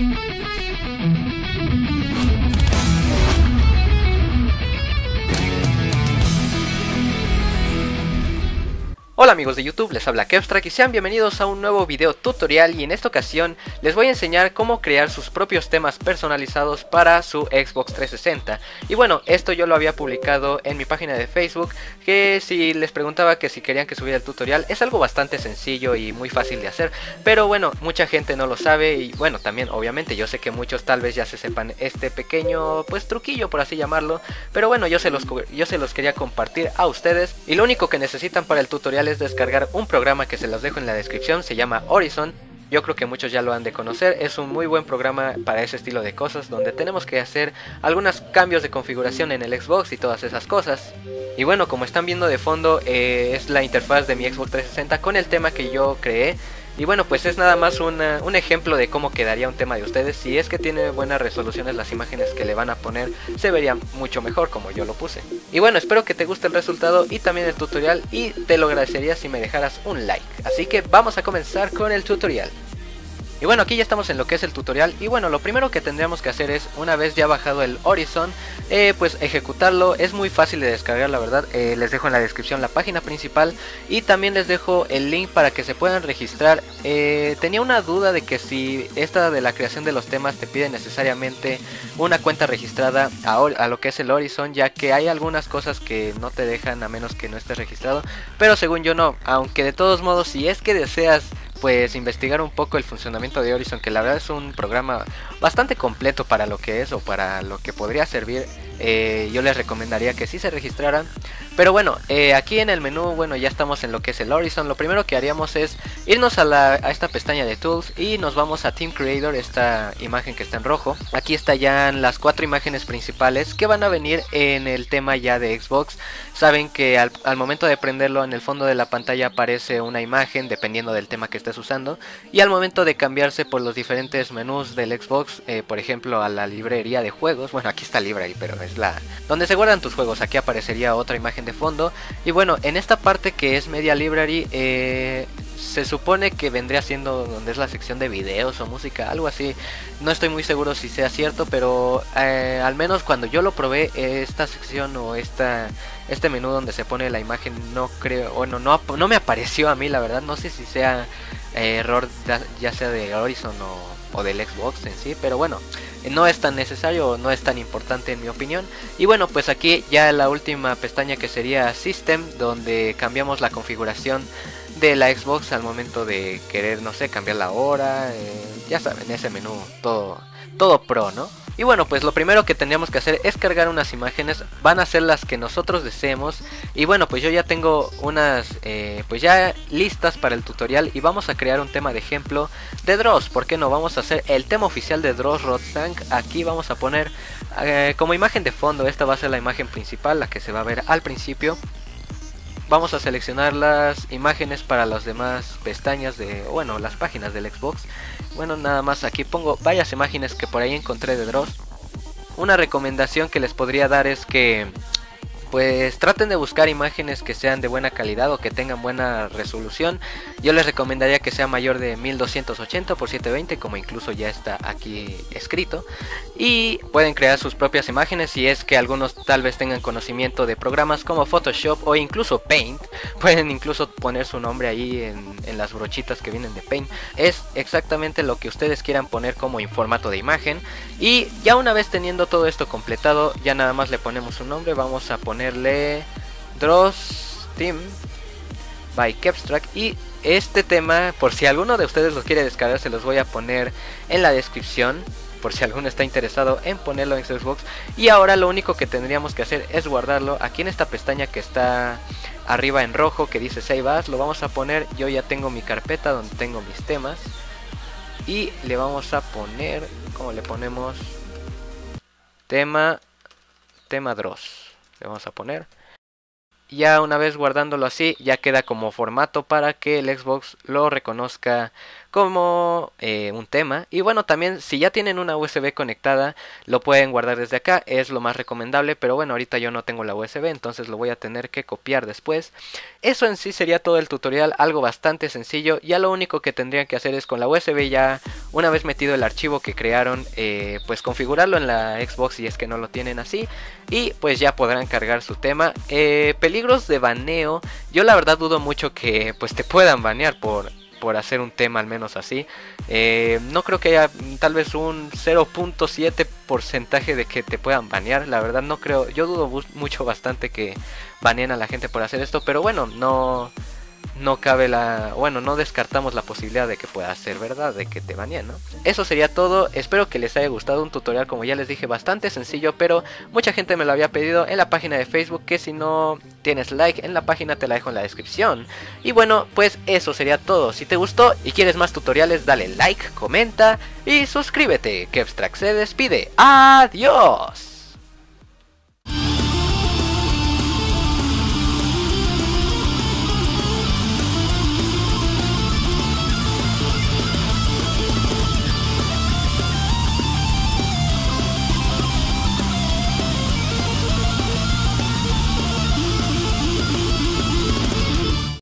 Hola amigos de YouTube, les habla Kevstrack y sean bienvenidos a un nuevo video tutorial, y en esta ocasión les voy a enseñar cómo crear sus propios temas personalizados para su Xbox 360. Y bueno, esto yo lo había publicado en mi página de Facebook, que si les preguntaba que si querían que subiera el tutorial, es algo bastante sencillo y muy fácil de hacer, pero bueno, mucha gente no lo sabe y bueno, también obviamente yo sé que muchos tal vez ya se sepan este pequeño pues truquillo, por así llamarlo, pero bueno, yo se los quería compartir a ustedes, y lo único que necesitan para el tutorial es descargar un programa que se los dejo en la descripción. Se llama Horizon. Yo creo que muchos ya lo han de conocer. Es un muy buen programa para ese estilo de cosas, donde tenemos que hacer algunos cambios de configuración en el Xbox y todas esas cosas. Y bueno, como están viendo de fondo, es la interfaz de mi Xbox 360 con el tema que yo creé. Y bueno, pues es nada más un ejemplo de cómo quedaría un tema de ustedes. Si es que tiene buenas resoluciones, las imágenes que le van a poner se verían mucho mejor como yo lo puse. Y bueno, espero que te guste el resultado y también el tutorial, y te lo agradecería si me dejaras un like. Así que vamos a comenzar con el tutorial. Y bueno, aquí ya estamos en lo que es el tutorial, y bueno, lo primero que tendríamos que hacer es, una vez ya bajado el Horizon, pues ejecutarlo. Es muy fácil de descargar, la verdad. Les dejo en la descripción la página principal y también les dejo el link para que se puedan registrar. Tenía una duda de que si esta de la creación de los temas te pide necesariamente una cuenta registrada a lo que es el Horizon, ya que hay algunas cosas que no te dejan a menos que no estés registrado, pero según yo no. Aunque de todos modos, si es que deseas pues investigar un poco el funcionamiento de Horizon, que la verdad es un programa bastante completo para lo que es o para lo que podría servir, yo les recomendaría que sí se registraran. Pero bueno, aquí en el menú, bueno, ya estamos en lo que es el Horizon. Lo primero que haríamos es irnos a esta pestaña de Tools y nos vamos a Team Creator, esta imagen que está en rojo. Aquí están ya las 4 imágenes principales que van a venir en el tema ya de Xbox. Saben que al momento de prenderlo, en el fondo de la pantalla aparece una imagen dependiendo del tema que estés usando, y al momento de cambiarse por los diferentes menús del Xbox, por ejemplo a la librería de juegos, bueno, aquí está Library, pero es donde se guardan tus juegos, aquí aparecería otra imagen de fondo. Y bueno, en esta parte que es Media Library, se supone que vendría siendo donde es la sección de videos o música, algo así. No estoy muy seguro si sea cierto, pero al menos cuando yo lo probé, esta sección o este menú donde se pone la imagen, no creo, bueno, no me apareció a mí, la verdad. No sé si sea error ya sea de Horizon o del Xbox en sí, pero bueno, no es tan necesario, no es tan importante en mi opinión. Y bueno, pues aquí ya la última pestaña, que sería System, donde cambiamos la configuración de la Xbox al momento de querer, no sé, cambiar la hora, ya saben, ese menú todo pro, ¿no? Y bueno, pues lo primero que tendríamos que hacer es cargar unas imágenes. Van a ser las que nosotros deseemos. Y bueno, pues yo ya tengo unas pues ya listas para el tutorial, y vamos a crear un tema de ejemplo de Dross. ¿Por qué no? Vamos a hacer el tema oficial de Dross Roadstank. Aquí vamos a poner como imagen de fondo, esta va a ser la imagen principal, la que se va a ver al principio. Vamos a seleccionar las imágenes para las demás pestañas bueno, las páginas del Xbox. Bueno, nada más aquí pongo varias imágenes que por ahí encontré de Dross. Una recomendación que les podría dar es que pues traten de buscar imágenes que sean de buena calidad o que tengan buena resolución. Yo les recomendaría que sea mayor de 1280 x 720, como incluso ya está aquí escrito. Y pueden crear sus propias imágenes si es que algunos tal vez tengan conocimiento de programas como Photoshop o incluso Paint. Pueden incluso poner su nombre ahí en las brochitas que vienen de Paint. Es exactamente lo que ustedes quieran poner como en formato de imagen. Y ya una vez teniendo todo esto completado, ya nada más le ponemos un nombre. Vamos a ponerle Dross Team by Kevstrack, y este tema, por si alguno de ustedes lo quiere descargar, se los voy a poner en la descripción, por si alguno está interesado en ponerlo en Xbox. Y ahora lo único que tendríamos que hacer es guardarlo aquí en esta pestaña que está arriba en rojo, que dice Save As. Lo vamos a poner, yo ya tengo mi carpeta donde tengo mis temas, y le vamos a poner, ¿cómo le ponemos? Tema Dross. Le vamos a poner. Ya una vez guardándolo así, ya queda como formato para que el Xbox lo reconozca como un tema. Y bueno, también si ya tienen una USB conectada, lo pueden guardar desde acá, es lo más recomendable. Pero bueno, ahorita yo no tengo la USB, entonces lo voy a tener que copiar después. Eso en sí sería todo el tutorial, algo bastante sencillo. Ya lo único que tendrían que hacer es con la USB, ya una vez metido el archivo que crearon, pues configurarlo en la Xbox si es que no lo tienen así, y pues ya podrán cargar su tema. Peligros de baneo, yo la verdad dudo mucho que pues te puedan banear por hacer un tema al menos así. No creo que haya tal vez un 0.7% de que te puedan banear, la verdad no creo, yo dudo mucho bastante que baneen a la gente por hacer esto, pero bueno, no cabe no descartamos la posibilidad de que pueda ser verdad, de que te baneen, ¿no? Eso sería todo, espero que les haya gustado un tutorial, como ya les dije, bastante sencillo, pero mucha gente me lo había pedido en la página de Facebook, que si no tienes like en la página te la dejo en la descripción. Y bueno, pues eso sería todo. Si te gustó y quieres más tutoriales, dale like, comenta y suscríbete. Kevstrack se despide. ¡Adiós!